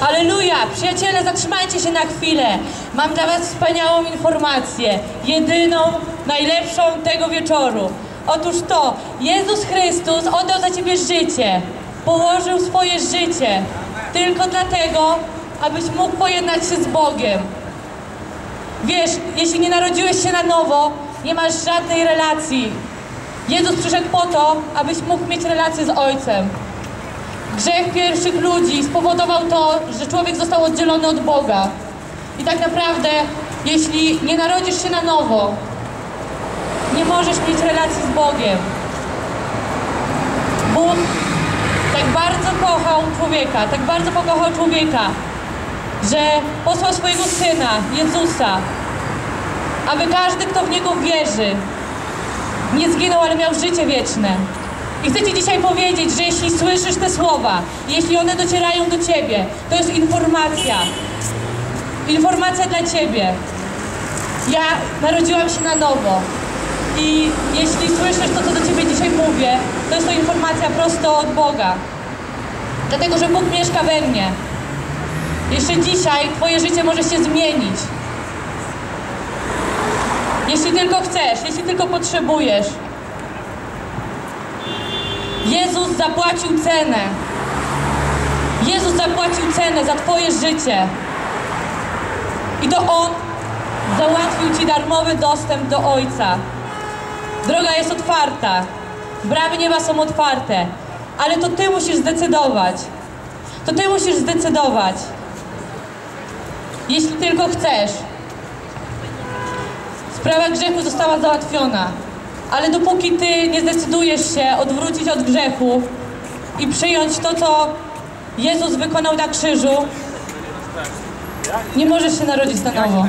Halleluja! Przyjaciele, zatrzymajcie się na chwilę. Mam dla was wspaniałą informację. Jedyną, najlepszą tego wieczoru. Otóż to, Jezus Chrystus oddał za ciebie życie. Położył swoje życie. Tylko dlatego, abyś mógł pojednać się z Bogiem. Wiesz, jeśli nie narodziłeś się na nowo, nie masz żadnej relacji. Jezus przyszedł po to, abyś mógł mieć relację z Ojcem. Grzech pierwszych ludzi spowodował to, że człowiek został oddzielony od Boga. I tak naprawdę, jeśli nie narodzisz się na nowo, nie możesz mieć relacji z Bogiem. Bóg tak bardzo kochał człowieka, tak bardzo pokochał człowieka, że posłał swojego Syna, Jezusa, aby każdy, kto w Niego wierzy, nie zginął, ale miał życie wieczne. I chcę ci dzisiaj powiedzieć, że jeśli słyszysz te słowa, jeśli one docierają do ciebie, to jest informacja. Informacja dla ciebie. Ja narodziłam się na nowo. I jeśli słyszysz to, co do ciebie dzisiaj mówię, to jest to informacja prosto od Boga. Dlatego, że Bóg mieszka we mnie. Jeszcze dzisiaj twoje życie może się zmienić. Jeśli tylko chcesz, jeśli tylko potrzebujesz. Jezus zapłacił cenę. Jezus zapłacił cenę za twoje życie. I to On załatwił ci darmowy dostęp do Ojca. Droga jest otwarta. Bramy nieba są otwarte. Ale to ty musisz zdecydować. To ty musisz zdecydować. Jeśli tylko chcesz. Sprawa grzechu została załatwiona. Ale dopóki ty nie zdecydujesz się odwrócić od grzechu i przyjąć to, co Jezus wykonał na krzyżu, nie możesz się narodzić na nowo.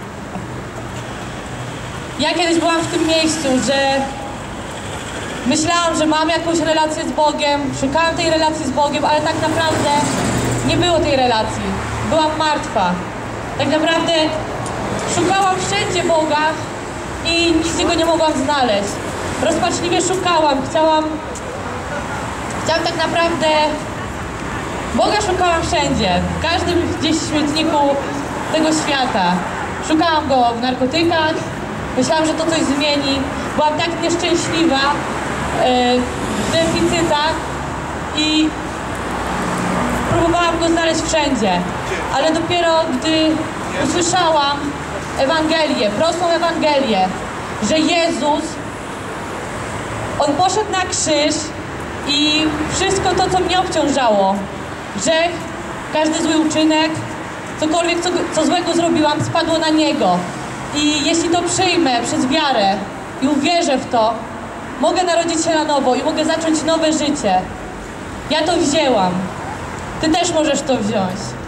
Ja kiedyś byłam w tym miejscu, że myślałam, że mam jakąś relację z Bogiem, szukałam tej relacji z Bogiem, ale tak naprawdę nie było tej relacji. Byłam martwa. Tak naprawdę szukałam wszędzie Boga i nigdzie Go nie mogłam znaleźć. Rozpaczliwie szukałam, chciałam tak naprawdę... Boga szukałam wszędzie, w każdym gdzieś śmietniku tego świata. Szukałam Go w narkotykach, myślałam, że to coś zmieni. Byłam tak nieszczęśliwa, w deficytach i próbowałam Go znaleźć wszędzie. Ale dopiero gdy usłyszałam Ewangelię, prostą Ewangelię, że Jezus, On poszedł na krzyż i wszystko to, co mnie obciążało, grzech, każdy zły uczynek, cokolwiek, co złego zrobiłam, spadło na Niego. I jeśli to przyjmę przez wiarę i uwierzę w to, mogę narodzić się na nowo i mogę zacząć nowe życie. Ja to wzięłam. Ty też możesz to wziąć.